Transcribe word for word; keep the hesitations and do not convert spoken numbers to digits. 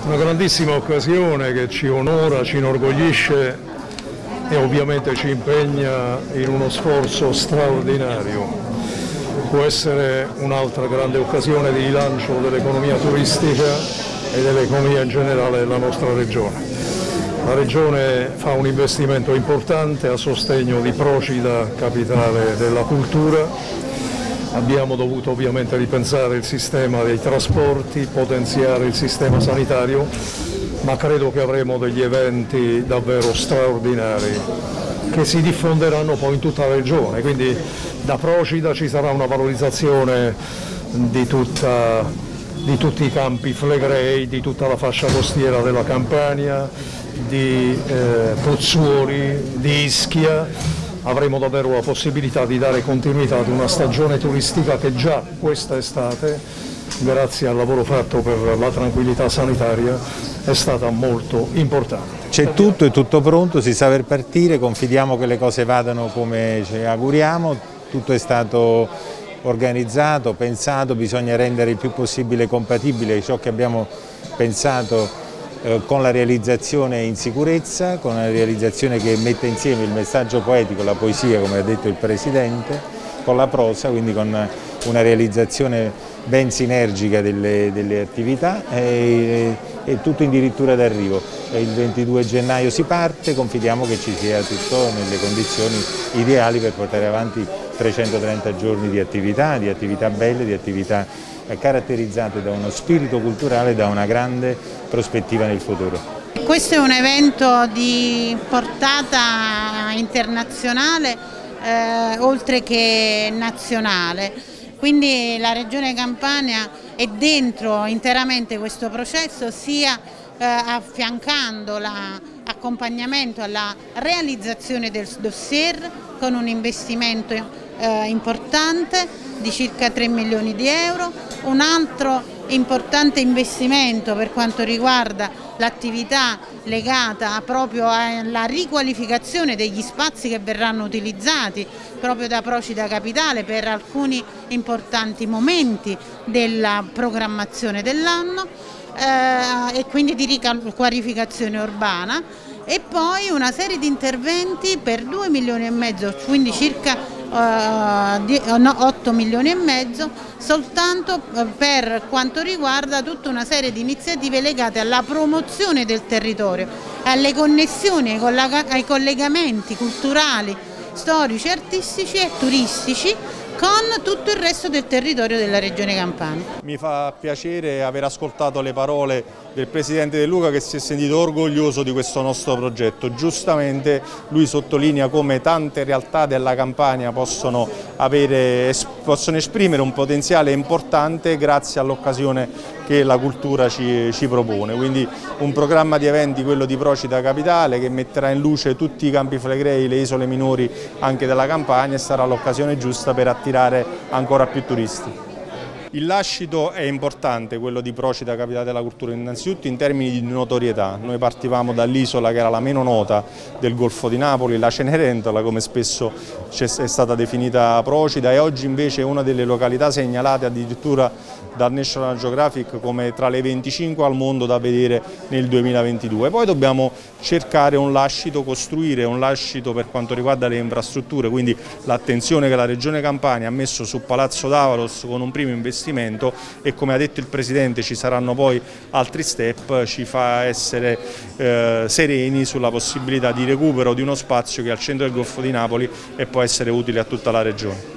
Una grandissima occasione che ci onora, ci inorgoglisce e ovviamente ci impegna in uno sforzo straordinario. Può essere un'altra grande occasione di rilancio dell'economia turistica e dell'economia in generale della nostra regione. La regione fa un investimento importante a sostegno di Procida, capitale della cultura. Abbiamo dovuto ovviamente ripensare il sistema dei trasporti, potenziare il sistema sanitario, ma credo che avremo degli eventi davvero straordinari che si diffonderanno poi in tutta la regione, quindi da Procida ci sarà una valorizzazione di, tutta, di tutti i campi flegrei, di tutta la fascia costiera della Campania, di eh, Pozzuoli, di Ischia. Avremo davvero la possibilità di dare continuità ad una stagione turistica che già questa estate, grazie al lavoro fatto per la tranquillità sanitaria, è stata molto importante. C'è tutto, è tutto pronto, si sa per partire, confidiamo che le cose vadano come ci auguriamo, tutto è stato organizzato, pensato, bisogna rendere il più possibile compatibile ciò che abbiamo pensato eh, con la realizzazione in sicurezza, con una realizzazione che mette insieme il messaggio poetico, la poesia, come ha detto il Presidente, con la prosa, quindi con una realizzazione ben sinergica delle, delle attività e, e, e tutto addirittura d'arrivo. Il ventidue gennaio si parte, confidiamo che ci sia tutto nelle condizioni ideali per portare avanti trecentotrenta giorni di attività, di attività belle, di attività caratterizzate da uno spirito culturale e da una grande prospettiva nel futuro. Questo è un evento di portata internazionale eh, oltre che nazionale. Quindi la Regione Campania è dentro interamente questo processo, sia eh, affiancando l'accompagnamento alla realizzazione del dossier con un investimento eh, importante di circa tre milioni di euro, un altro importante investimento per quanto riguarda l'attività legata proprio alla riqualificazione degli spazi che verranno utilizzati proprio da Procida Capitale per alcuni importanti momenti della programmazione dell'anno eh, e quindi di riqualificazione urbana, e poi una serie di interventi per due milioni e mezzo, quindi circa Uh, no, otto milioni e mezzo soltanto uh, per quanto riguarda tutta una serie di iniziative legate alla promozione del territorio, alle connessioni, ai, ai collegamenti culturali, storici, artistici e turistici con tutto il resto del territorio della Regione Campania. Mi fa piacere aver ascoltato le parole del Presidente De Luca, che si è sentito orgoglioso di questo nostro progetto. Giustamente lui sottolinea come tante realtà della Campania possono, avere, possono esprimere un potenziale importante grazie all'occasione che la cultura ci, ci propone. Quindi un programma di eventi, quello di Procida Capitale, che metterà in luce tutti i campi flegrei, le isole minori anche della Campania, e sarà l'occasione giusta per attirare ancora più turisti. Il lascito è importante, quello di Procida Capitale della Cultura, innanzitutto in termini di notorietà. Noi partivamo dall'isola che era la meno nota del Golfo di Napoli, la Cenerentola, come spesso è stata definita Procida, e oggi invece è una delle località segnalate addirittura dal National Geographic come tra le venticinque al mondo da vedere nel duemilaventidue. Poi dobbiamo cercare un lascito, costruire un lascito per quanto riguarda le infrastrutture, quindi l'attenzione che la Regione Campania ha messo su Palazzo d'Avalos con un primo investimento, e come ha detto il Presidente ci saranno poi altri step, ci fa essere eh, sereni sulla possibilità di recupero di uno spazio che è al centro del Golfo di Napoli e può essere utile a tutta la Regione.